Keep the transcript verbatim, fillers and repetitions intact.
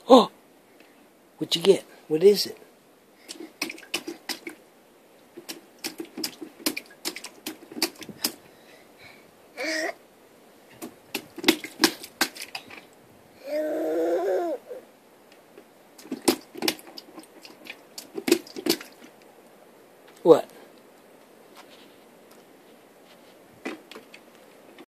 Oh! What'd you get? What is it? What?